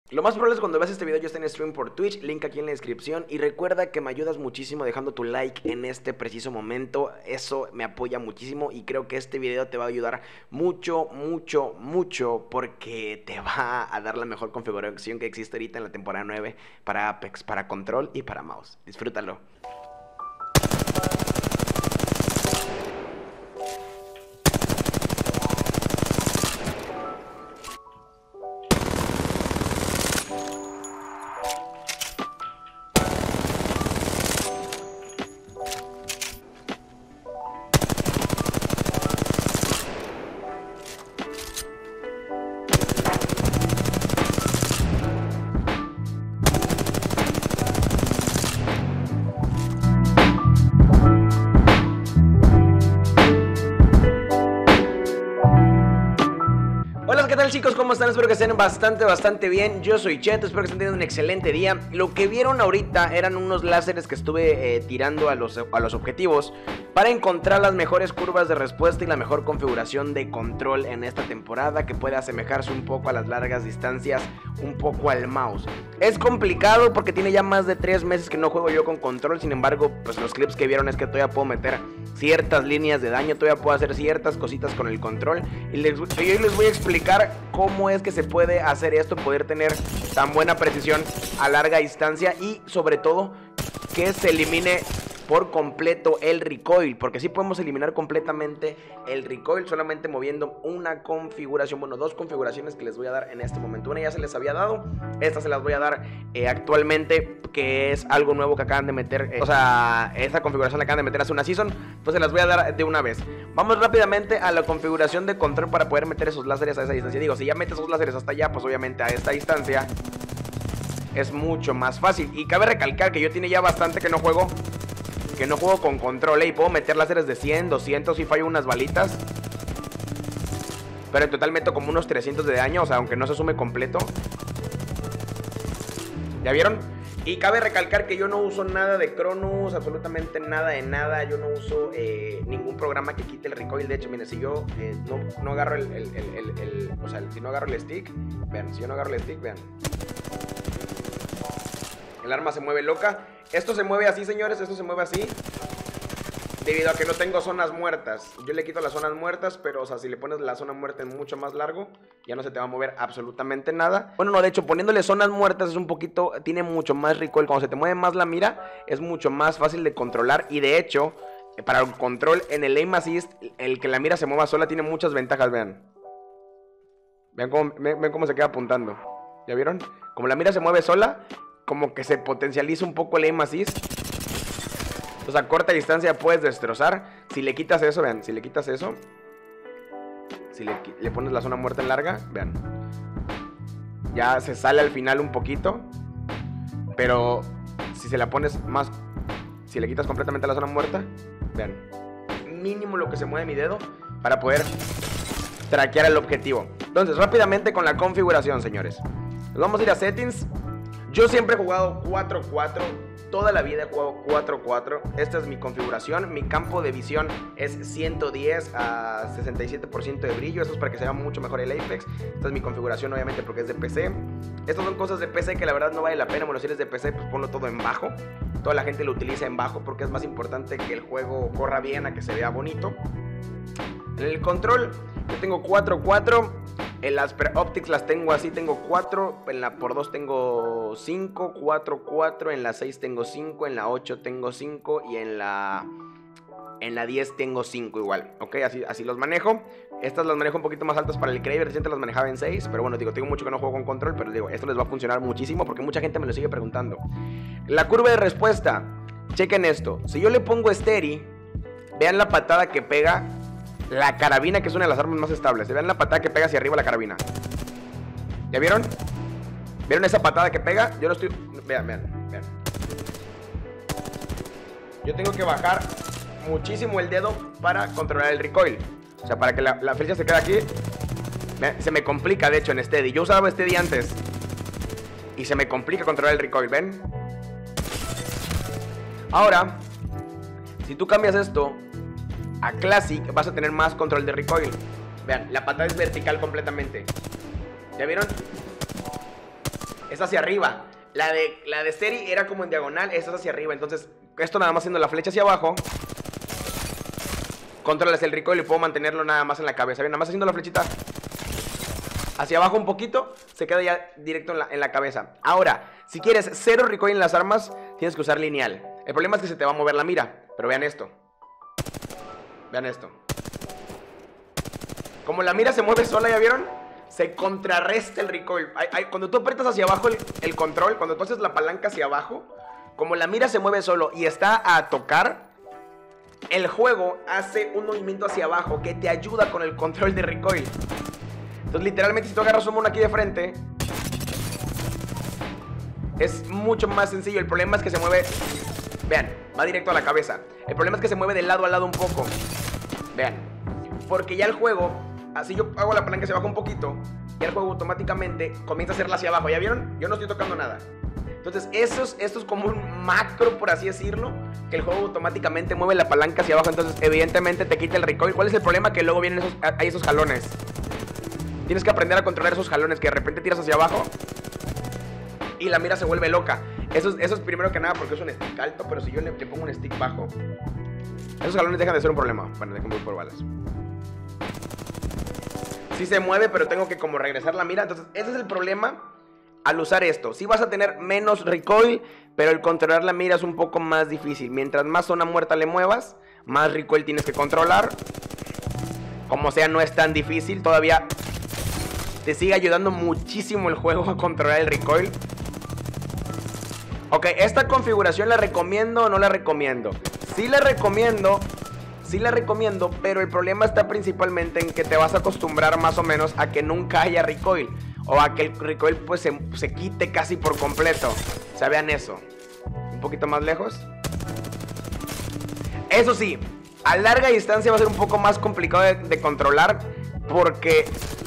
Lo más probable es cuando veas este video yo esté en stream por Twitch, link aquí en la descripción. Y recuerda que me ayudas muchísimo dejando tu like en este preciso momento. Eso me apoya muchísimo y creo que este video te va a ayudar mucho, mucho, mucho, porque te va a dar la mejor configuración que existe ahorita en la temporada 9 para Apex, para control y para mouse. Disfrútalo. Hola, ¿qué tal, chicos? ¿Cómo están? Espero que estén bastante bien. Yo soy Cheto, espero que estén teniendo un excelente día. Lo que vieron ahorita eran unos láseres que estuve tirando a los objetivos para encontrar las mejores curvas de respuesta y la mejor configuración de control en esta temporada, que puede asemejarse un poco a las largas distancias, un poco al mouse. Es complicado porque tiene ya más de 3 meses que no juego yo con control. Sin embargo, pues los clips que vieron es que todavía puedo meter ciertas líneas de daño, todavía puedo hacer ciertas cositas con el control. Y hoy les voy a explicar cómo es que se puede hacer esto, poder tener tan buena precisión a larga distancia y sobre todo que se elimine por completo el recoil, porque sí podemos eliminar completamente el recoil solamente moviendo una configuración, bueno, 2 configuraciones que les voy a dar en este momento. Una ya se les había dado, esta se las voy a dar actualmente, que es algo nuevo que acaban de meter, o sea, esta configuración la acaban de meter hace una season, pues se las voy a dar de una vez. Vamos rápidamente a la configuración de control para poder meter esos láseres a esa distancia. Digo, si ya metes esos láseres hasta allá, pues obviamente a esta distancia es mucho más fácil. Y cabe recalcar que yo tiene ya bastante que no juego con control, y puedo meter láseres de 100, 200 y fallo unas balitas, pero en total meto como unos 300 de daño, o sea, aunque no se sume completo. ¿Ya vieron? Y cabe recalcar que yo no uso nada de Cronus, absolutamente nada de nada. Yo no uso ningún programa que quite el recoil. De hecho, miren, si yo no agarro o sea, si no agarro el stick, vean, si yo no agarro el stick, vean, el arma se mueve loca. Esto se mueve así, señores, esto se mueve así debido a que no tengo zonas muertas. Yo le quito las zonas muertas, pero, o sea, si le pones la zona muerta en mucho más largo, ya no se te va a mover absolutamente nada. Bueno, no, de hecho, poniéndole zonas muertas es un poquito, tiene mucho más recoil. Cuando se te mueve más la mira, es mucho más fácil de controlar. Y de hecho, para el control en el aim assist, el que la mira se mueva sola tiene muchas ventajas, vean. Vean cómo se queda apuntando. ¿Ya vieron? Como la mira se mueve sola, como que se potencializa un poco el aim assist. O sea, a corta distancia puedes destrozar. Si le quitas eso, vean, si le quitas eso, si le pones la zona muerta en larga, vean, ya se sale al final un poquito. Pero si se la pones más, si le quitas completamente la zona muerta, vean, mínimo lo que se mueve mi dedo para poder traquear el objetivo. Entonces, rápidamente con la configuración, señores, nos vamos a ir a settings. Yo siempre he jugado 4-4, toda la vida he jugado 4-4. Esta es mi configuración, mi campo de visión es 110 a 67% de brillo. Eso es para que se vea mucho mejor el Apex. Esta es mi configuración, obviamente, porque es de PC. Estas son cosas de PC que la verdad no vale la pena. Bueno, si eres de PC, pues ponlo todo en bajo. Toda la gente lo utiliza en bajo porque es más importante que el juego corra bien a que se vea bonito. En el control yo tengo 4-4. En las optics las tengo así, tengo 4. En la por 2 tengo 5, 4, 4. En la 6 tengo 5, en la 8 tengo 5 y en la 10 tengo 5 igual. Ok, así los manejo. Estas las manejo un poquito más altas para el Kraber. Reciente las manejaba en 6, pero bueno, digo, tengo mucho que no juego con control, pero digo, esto les va a funcionar muchísimo porque mucha gente me lo sigue preguntando. La curva de respuesta, chequen esto. Si yo le pongo steady, vean la patada que pega la carabina, que es una de las armas más estables. Vean la patada que pega hacia arriba la carabina. ¿Ya vieron? ¿Vieron esa patada que pega? Yo lo estoy... Vean. Yo tengo que bajar muchísimo el dedo para controlar el recoil. O sea, para que la flecha se quede aquí. Vean, se me complica, de hecho, en steady. Yo usaba steady antes y se me complica controlar el recoil, ¿ven? Ahora, si tú cambias esto a Classic, vas a tener más control de recoil. Vean, la patada es vertical completamente. ¿Ya vieron? es hacia arriba. La de Seri era como en diagonal, esta es hacia arriba. Entonces, esto nada más haciendo la flecha hacia abajo, controlas el recoil y puedo mantenerlo nada más en la cabeza. Bien, nada más haciendo la flechita hacia abajo un poquito, se queda ya directo en la cabeza. Ahora, si quieres cero recoil en las armas, tienes que usar lineal. El problema es que se te va a mover la mira. Pero vean esto. Vean esto. Como la mira se mueve sola, ¿ya vieron? Se contrarresta el recoil. Cuando tú aprietas hacia abajo el control, cuando tú haces la palanca hacia abajo, como la mira se mueve solo y está a tocar, el juego hace un movimiento hacia abajo que te ayuda con el control de recoil. Entonces literalmente si tú agarras un mono aquí de frente, es mucho más sencillo. El problema es que se mueve, vean, va directo a la cabeza. El problema es que se mueve de lado a lado un poco. Vean, porque ya el juego, así yo hago la palanca hacia abajo un poquito, ya el juego automáticamente comienza a hacerla hacia abajo. ¿Ya vieron? Yo no estoy tocando nada. Entonces esto es como un macro, por así decirlo, que el juego automáticamente mueve la palanca hacia abajo. Entonces evidentemente te quita el recoil. ¿Cuál es el problema? Que luego vienen esos jalones. Tienes que aprender a controlar esos jalones, que de repente tiras hacia abajo y la mira se vuelve loca. Eso es primero que nada porque es un stick alto, pero si yo le pongo un stick bajo, esos jalones dejan de ser un problema. Bueno, déjenme ir por balas. Sí se mueve, pero tengo que como regresar la mira. Entonces ese es el problema al usar esto. Sí vas a tener menos recoil, pero el controlar la mira es un poco más difícil. Mientras más zona muerta le muevas, más recoil tienes que controlar. Como sea, no es tan difícil. Todavía te sigue ayudando muchísimo el juego a controlar el recoil. Ok, esta configuración ¿la recomiendo o no la recomiendo? Sí la recomiendo, pero el problema está principalmente en que te vas a acostumbrar más o menos a que nunca haya recoil, o a que el recoil pues se quite casi por completo. O sea, vean eso. Un poquito más lejos. Eso sí, a larga distancia va a ser un poco más complicado de controlar, porque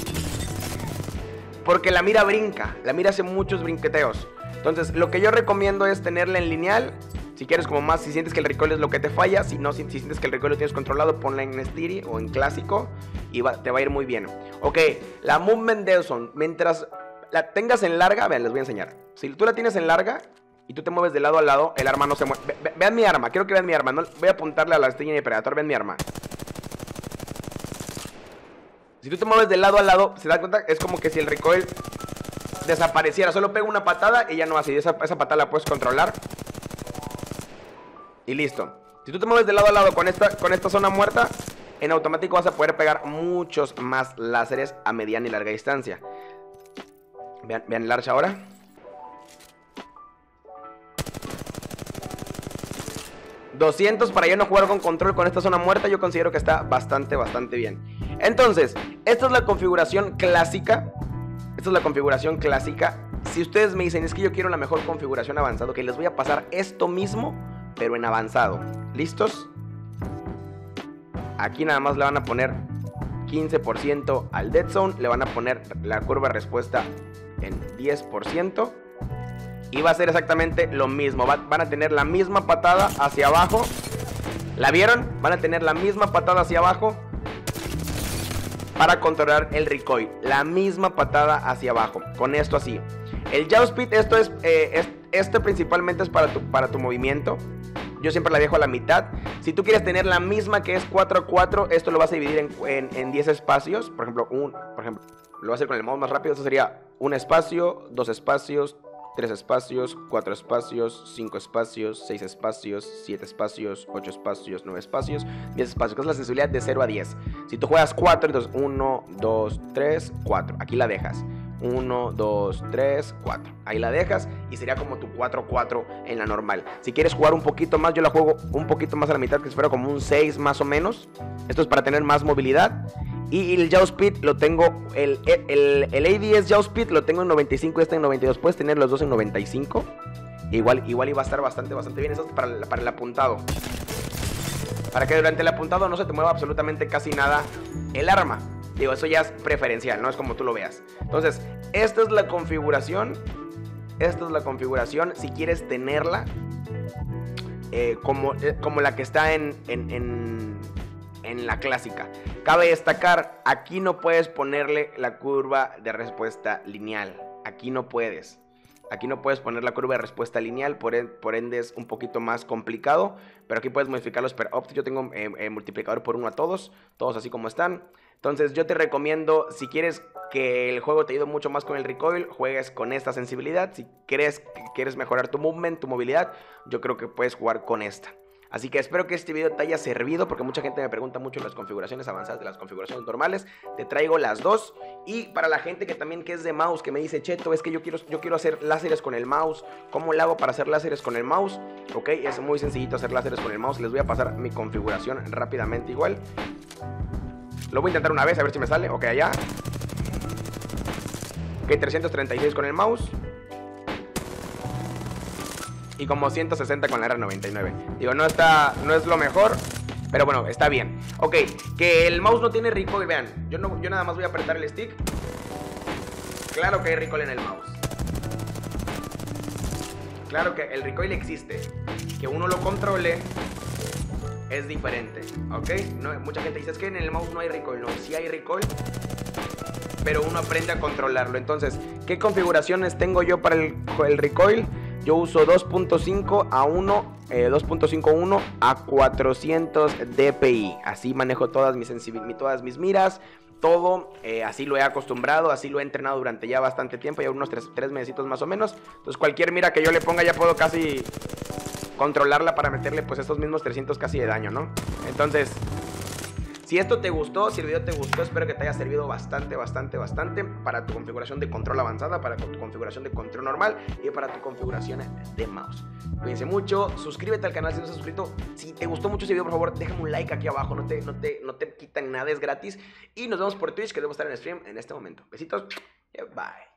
la mira brinca, la mira hace muchos brinqueteos. Entonces lo que yo recomiendo es tenerla en lineal. Si quieres como más, si sientes que el recoil es lo que te falla, si sientes que el recoil lo tienes controlado, ponla en steady o en clásico y te va a ir muy bien. Ok, la Movement Delson, mientras la tengas en larga, vean, les voy a enseñar. Si tú la tienes en larga y tú te mueves de lado a lado, el arma no se mueve. Vean mi arma, quiero que vean mi arma. No, voy a apuntarle a la estrella de Predator, vean mi arma. Si tú te mueves de lado a lado, ¿se da cuenta? Es como que si el recoil desapareciera. Solo pego una patada y ya no hace. Esa patada la puedes controlar y listo. Si tú te mueves de lado a lado con esta zona muerta, en automático vas a poder pegar muchos más láseres a mediana y larga distancia. Vean el Arch ahora. $200 para ya no jugar con control con esta zona muerta. Yo considero que está bastante bien. Entonces, esta es la configuración clásica. Si ustedes me dicen, es que yo quiero la mejor configuración avanzado, que les voy a pasar esto mismo, pero en avanzado. ¿Listos? Aquí nada más le van a poner 15% al Dead Zone. Le van a poner la curva de respuesta en 10%. Y va a ser exactamente lo mismo. Van a tener la misma patada hacia abajo. ¿La vieron? Van a tener la misma patada hacia abajo para controlar el recoil. La misma patada hacia abajo. Con esto así. El Yaw Speed, esto principalmente es para tu movimiento. Yo siempre la dejo a la mitad. Si tú quieres tener la misma que es 4x4, esto lo vas a dividir en 10 espacios. Por ejemplo, lo voy a hacer con el mouse más rápido. Esto sería 1 espacio, 2 espacios, 3 espacios, 4 espacios, 5 espacios, 6 espacios, 7 espacios, 8 espacios, 9 espacios, 10 espacios, que es la sensibilidad de 0 a 10. Si tú juegas 4, entonces 1, 2, 3, 4. Aquí la dejas. 1, 2, 3, 4. Ahí la dejas y sería como tu 4-4 en la normal. Si quieres jugar un poquito más, yo la juego un poquito más a la mitad, que se fuera como un 6 más o menos. Esto es para tener más movilidad. Y el Yaw Speed lo tengo, el ADS Yaw Speed lo tengo en 95 y este en 92. Puedes tener los dos en 95. Igual iba a estar bastante bien. Eso es para el apuntado. Para que durante el apuntado no se te mueva absolutamente casi nada el arma. Digo, eso ya es preferencial, no es como tú lo veas. Entonces, esta es la configuración. Si quieres tenerla como la que está en la clásica. Cabe destacar, aquí no puedes ponerle la curva de respuesta lineal. Aquí no puedes. Aquí no puedes poner la curva de respuesta lineal, por ende es un poquito más complicado. Pero aquí puedes modificar los per opt. Yo tengo multiplicador por 1 a todos así como están. Entonces yo te recomiendo, si quieres que el juego te ayude mucho más con el recoil, juegues con esta sensibilidad. Si crees que quieres mejorar tu movement, tu movilidad, yo creo que puedes jugar con esta. Así que espero que este video te haya servido, porque mucha gente me pregunta mucho las configuraciones avanzadas de las configuraciones normales. Te traigo las dos. Y para la gente que también que es de mouse, que me dice, Cheto, es que yo quiero hacer láseres con el mouse. ¿Cómo le hago para hacer láseres con el mouse? Ok, es muy sencillito hacer láseres con el mouse. Les voy a pasar mi configuración rápidamente igual. Lo voy a intentar una vez, a ver si me sale. Ok, allá. Ok, 336 con el mouse. Y como 160 con la R99. Digo, no es lo mejor, pero bueno, está bien. Ok, que el mouse no tiene recoil, vean. Yo nada más voy a apretar el stick. Claro que hay recoil en el mouse. Claro que el recoil existe. Que uno lo controle es diferente, ¿ok? No, mucha gente dice, es que en el mouse no hay recoil. No, sí hay recoil, pero uno aprende a controlarlo. Entonces, ¿qué configuraciones tengo yo para el recoil? Yo uso 2.5 a 1, 2.51 a 400 dpi. Así manejo todas mis miras, todo. Así lo he acostumbrado, así lo he entrenado durante ya bastante tiempo, ya unos 3 mesecitos más o menos. Entonces cualquier mira que yo le ponga ya puedo casi controlarla para meterle pues estos mismos 300 casi de daño, ¿no? Entonces, si esto te gustó, si el video te gustó, espero que te haya servido bastante para tu configuración de control avanzada, para tu configuración de control normal y para tu configuración de mouse. Cuídense mucho, suscríbete al canal si no estás suscrito. Si te gustó mucho este video, por favor, déjame un like aquí abajo, no te quitan nada, es gratis. Y nos vemos por Twitch, que debo estar en stream en este momento. Besitos, bye.